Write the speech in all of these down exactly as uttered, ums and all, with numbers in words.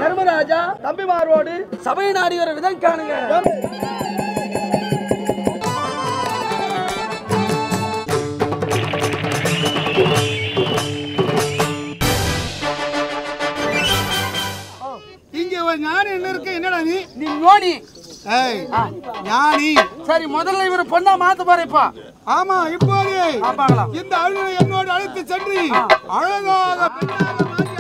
தர்மராஜா தம்பிமாரோடு சபை நாடி வர விதம் காணுங்க. ஞானி என்ன இருக்கு? என்னடா நீ? நீ ஞானி. ஏய் ஞானி. சரி முதல்ல இவர பொண்ணா மாத்த போறேப்பா. ஆமா இப்போது பார்க்கலாம். இந்த அழுகை என்னோட அழைத்து சென்று அழகாக பெண்ணாக மாற்றி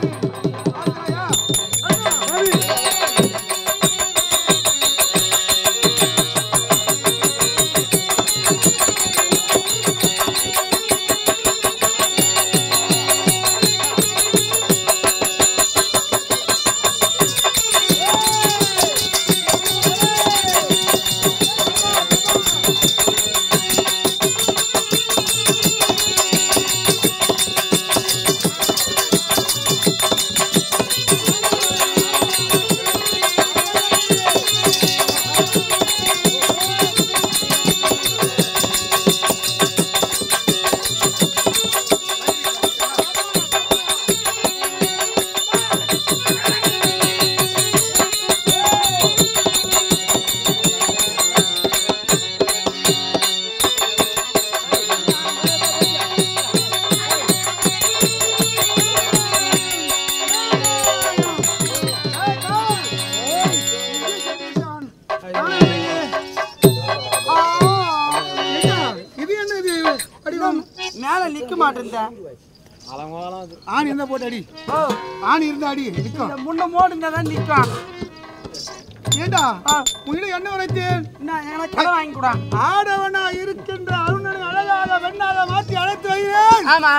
மேல நிக்க மாட்டேன். ஆணி இருந்தா போட்டு அடி. ஆணி இருந்தா அடி. முன்ன மோடுங்கதான் நிக்கும். ஏண்டா உன்னிடம் என்ன உரைத்தேன்? கடை வாங்கி கூட ஆடவனா இருக்கின்ற அருணனை அழகாக வெண்ணாக மாற்றி அழைத்து வைக்கிறேன். ஆமா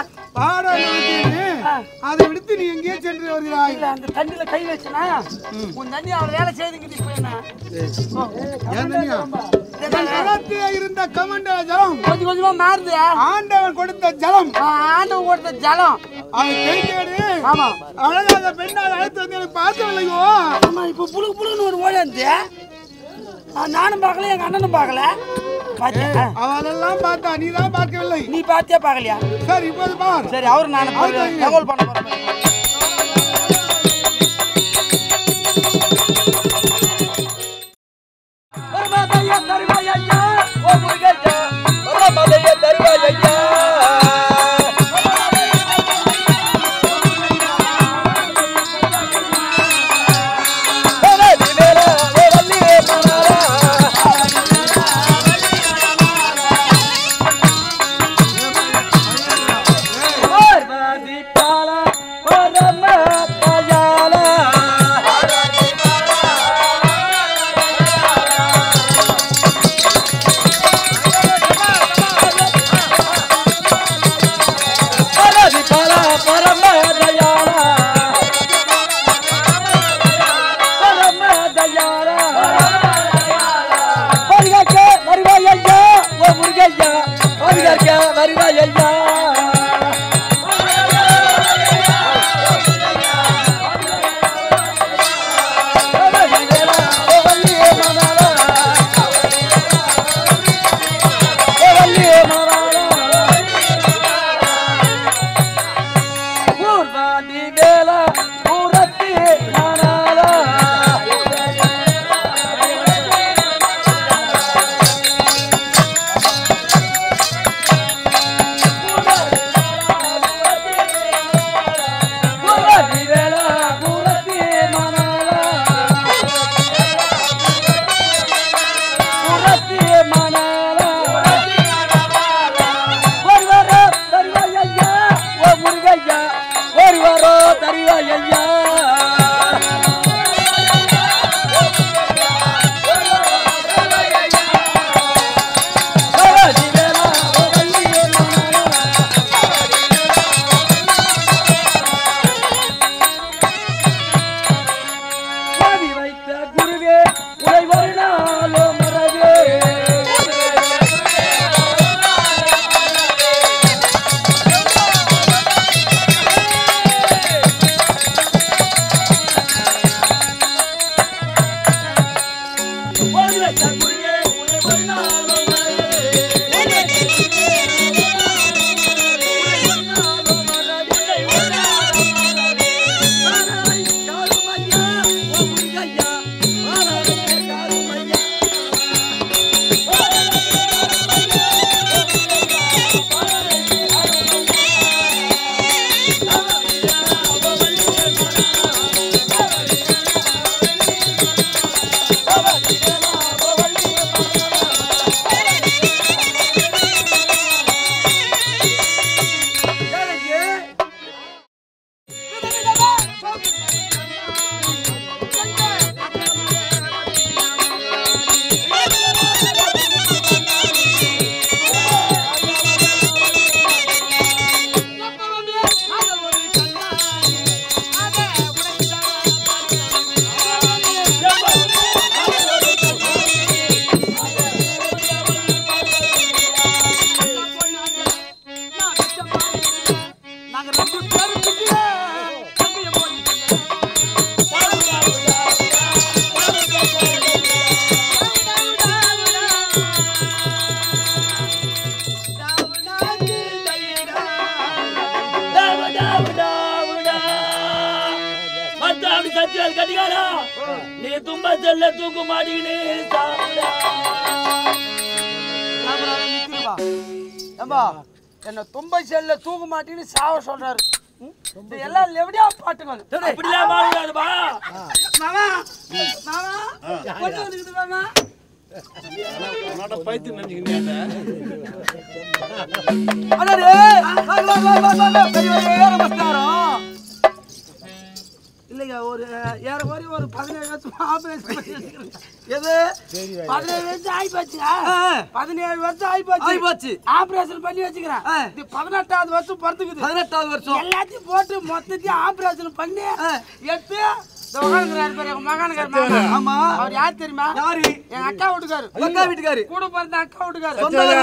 அதை விடுத்து நீ எங்கேயே சென்று வருகிறாய்? அந்த தண்ணியில கை வச்சனா உன் தண்ணி அவள் வேலை செய்துங்கிட்டு இருந்த கமண்ட ஜலம் கொஞ்சம் கொஞ்சமா மாறுது. ஆண்டவன் கொடுத்த ஜலம் ஆண்டவன் கொடுத்த ஜலம் அதை தெரிஞ்சு ஆமா அழகாக பெண்ணால் அழைத்து வந்து எனக்கு பார்க்கவில்லையோ? ஆமா இப்ப புழுக்கு புழுன்னு ஒரு ஓடி வந்து நானும் பார்க்கல எங்க அண்ணனும் பார்க்கல. அவளெல்லாம் பார்த்தா நீ தான் பார்க்கவில்லை. நீ பார்த்தியா பார்க்கலையா? சரி இப்போது பார். சரி அவரு நான் தகவல் பண்ண போறேன். Bye. முத்தாமி சத்தியால் கட்டிக்காரா நீ தும்ப செல்ல தூக்கு மாட்டிக்கினே என்ன தும்பை செல்ல தூக்கு மாட்டின்னு சாவ சொல்றாரு. எல்லாம் லெவடியா பாட்டுகள் அப்படிலாம் பாடுறாருப்பா. மாமா மாமா கொஞ்சம் இருக்குது மாமா. பைத்து நினைச்சுக்கிட்டே இல்லைங்க ஒரு ஏறக்குறைய ஒரு பதினேழு வருஷம் ஆபரேஷன் எது பதினேழு வருஷம் ஆகி போச்சுங்க. பதினேழு வருஷம் ஆகி போச்சு ஆகி போச்சு ஆபரேஷன் பண்ணி வச்சுக்கிறேன். இது பதினெட்டாவது வருஷம் பிறந்துக்குது. பதினெட்டாவது வருஷம் எல்லாத்தையும் போட்டு மொத்தத்தையும் ஆபரேஷன் பண்ணி எடுத்து மகானுக்காரு. ஆமா அவர் யார் தெரியுமா? யாரு? என் அக்கா வீட்டுக்காரு. அக்கா வீட்டுக்காரு கூட பிறந்த அக்கா வீட்டுக்காரு.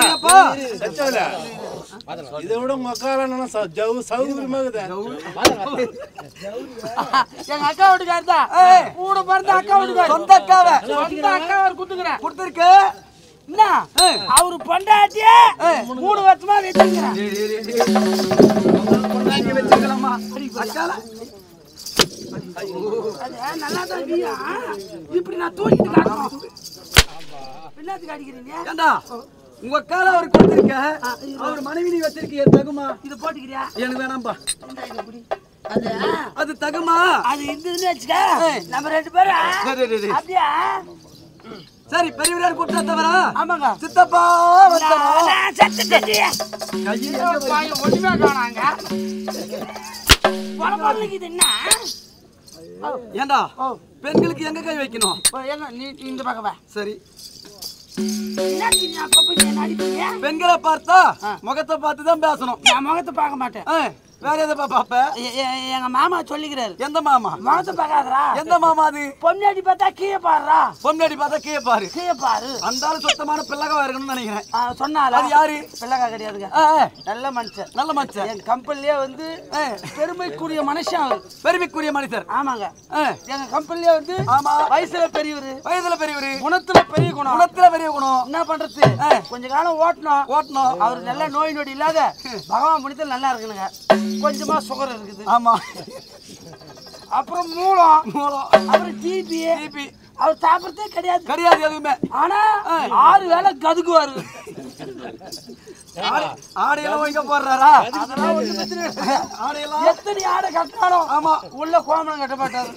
இதை விட மக்கால சௌகரியமா எங்க அக்கா வீட்டுக்காரு தான் கூட பிறந்த அக்கா வீட்டுக்காரு. சொந்த அக்காவை சொந்த அக்காவை குடுத்துக்கிறேன் கொடுத்துருக்கு. என்ன அவரு பொண்டாட்டிய மூணு வருஷமா வச்சிருக்கிறேன். வச்சிருக்கலாமா அக்கால நல்லாதான் இப்படி நான் தூக்கிட்டு காட்டணும். பின்னாத்துக்கு அடிக்கிறீங்க ஏண்டா உங்க கால அவர் கொடுத்திருக்க அவர் மனைவி நீ வச்சிருக்கீங்க தகுமா? இது போட்டுக்கிறியா? எனக்கு வேணாம்பா. அது அது தகுமா? அது இருந்ததுன்னு வச்சுக்க நம்ம ரெண்டு பேரும் அப்படியா? சரி பெரியவரார் கூட்டா தவறா? ஆமாங்க சித்தப்பா ஒண்ணுமே காணாங்க. ஏண்டா பெண்களுக்கு எங்க கை வைக்கணும்? நீ இந்த பக்கவா? சரி பெண்களை பார்த்தா முகத்தை பார்த்துதான் பேசணும். நான் முகத்தை பார்க்க மாட்டேன். வேற எதப்பா பாப்ப? எங்க மாமா சொல்லிக்கிறாரு. எந்த மாமா? முகத்தை பார்க்காதரா. எந்த மாமா அது? பொன்னாடி பார்த்தா கீழே பாருடா. பொன்னாடி பார்த்தா கீழே பாரு. கீழே பாரு. அந்தாலும் சுத்தமான பிள்ளைகா இருக்கணும்னு நினைக்கிறேன். சொன்னால அது யாரு? பிள்ளைகா கிடையாதுங்க. நல்ல மனுஷன். நல்ல மனுஷன். என் கம்பெனிலே வந்து பெருமைக்குரிய மனுஷன் அவர். பெருமைக்குரிய மனுஷர். ஆமாங்க. எங்க கம்பெனிலே வந்து ஆமா வயசுல பெரியவர். வயசுல பெரியவர். குணத்துல பெரிய குணம். குணத்துல பெரிய குணம். என்ன பண்றது? கொஞ்ச காலம் ஓட்டணும் ஓட்டணும். அவர் நல்ல நோய் நொடி இல்லாத பகவான் புனிதல் நல்லா இருக்குனுங்க. கொஞ்சமா சுகர் இருக்குது. ஆமா அப்புறம் மூலம் மூலம் அப்புறம் டிபி டிபி அவர் சாப்பிடுறதே கிடையாது கிடையாது எதுவுமே. ஆனா ஆறு வேளை கதுக்குவாரு. ஆடையெல்லாம் வைக்க போடுறாரா? அதெல்லாம் ஆடையெல்லாம் எத்தனை ஆடை கட்டாலும் ஆமா உள்ள கோமணம் கட்ட மாட்டாரு.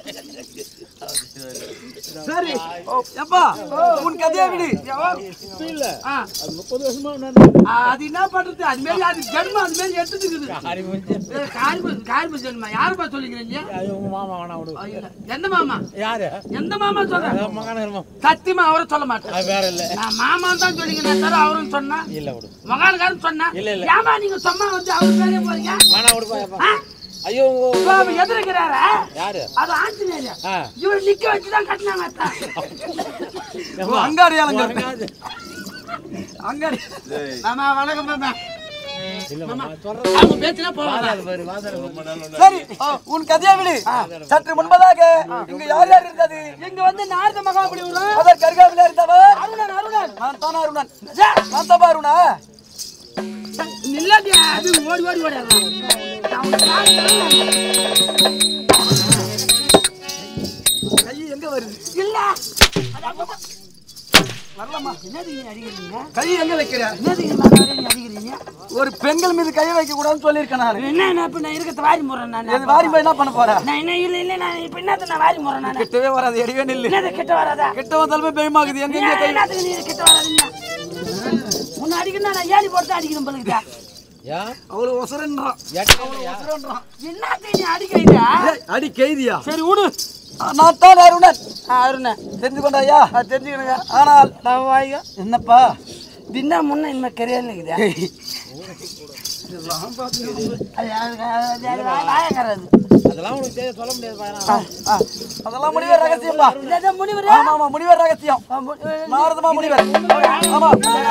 சரி எப்பா உன் கதையா விடு. முப்பது வருஷமா அது என்ன பண்றது? அது மாரி அது ஜென்மம் அது மாரி எடுத்துக்குது. காரிபு ஜென்மம் யாருப்பா சொல்லிக்கிறீங்க? எந்த மாமா? யாரு? எந்த மாமா சொல்றேன்? சத்தியமா அவரை சொல்ல மாட்டேன். வேற இல்ல நான் மாமா தான் சொல்லிக்கிறேன். சார் அவரும் சொன்னா இல்ல மகானுக்காரன் சொன்னா ஏமா நீங்க சும்மா வந்து அவர் பேரே போறீங்க? ஐயோ எதிர்க்கிறாரா? யாரு? அது ஆஞ்சநேயர். இவர் நிக்க வச்சுதான் கட்டினாங்க. அங்காடி அலங்காடி அங்காடி மாமா வணக்கம் மாமா. சரி உன் கதையா விடு. சற்று முன்பதாக இங்க யார் யார் இருந்தது? இங்க வந்து நாரத மகாபலிபுரம் அதர் கர்காவில இருந்தவர் அருணன். அருணன் நான் தான் அருணன். நான் தான் அருணா. நில்லடியா அது ஓடி ஓடி ஓடிடலாம். கை எங்க வருது? இல்ல வரலாமா? என்னதுங்க அடிக்கிறீங்க? கை எங்க வைக்கிற? என்னதுங்க அடிக்கிறீங்க? ஒரு பெண்கள் மீது கையை வைக்க கூடாதுன்னு சொல்லியிருக்கேன் நான். என்ன என்ன இப்ப நான் இருக்கிறத வாரி முறேன். நான் வாரி போய் என்ன பண்ண போறேன்? நான் என்ன இல்ல இல்ல நான் இப்ப என்னத்த நான் வாரி முறேன். நான் கிட்டவே வராது. எடிவே நில்லு. என்னது கிட்ட வராதா? கிட்ட வந்தாலுமே பயமாகுது. எங்க எங்க கை என்னது நீ கிட்ட வராதீங்க. உன்னை அடிக்கணும் நான் ஏறி போட்டு அடிக்கணும் போலுக்குதா. யா அவ்வளவு ஒசரன்றான். அவ்வளவு ஒசரன்றான். என்னத்த நீ அடிக்கிறீங்க? அடி கைதியா? சரி விடு. நான் தான் அருணன். அருணன் தெரிஞ்சு கொண்டாயா? தெரிஞ்சுக்கணுங்க. ஆனால் நான் வாங்க என்னப்பா தின்னா முன்ன இனிமே கரையால் இருக்குதா? அதெல்லாம் சொல்ல முடியாது. அதெல்லாம் முனிவர் ரகசியம்பா. முனிவர் ஆமா ஆமா முனிவர் ரகசியம். நாரதமா முனிவர். ஆமா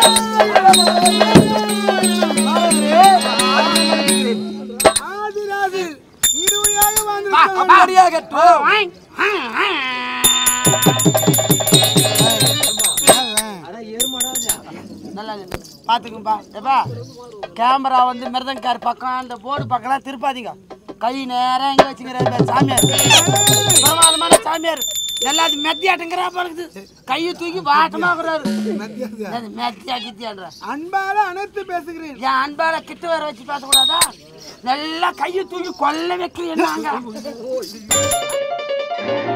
ஆதிராதி இருவையாக வந்து அப்படியாக பாத்துக்கும்பா. கேமரா வந்து மிருதங்கார் பக்கம் அந்த போர்டு பக்கம்லாம் திருப்பாதீங்க. கை நேரம் எங்க வச்சுக்கிறாரு சாமியார் பிரமாதமான சாமியார் எல்லாத்தையும் மெத்தியாட்டுங்கிறா பழகுது கையை தூக்கி வாட்டமாக்குறாரு மெத்தியா கித்தியான்ற அன்பால அனைத்து பேசுகிறேன் என் அன்பால கிட்ட வர வச்சு பேசக்கூடாதா நல்லா கையை தூக்கி கொல்ல வைக்கிறேன்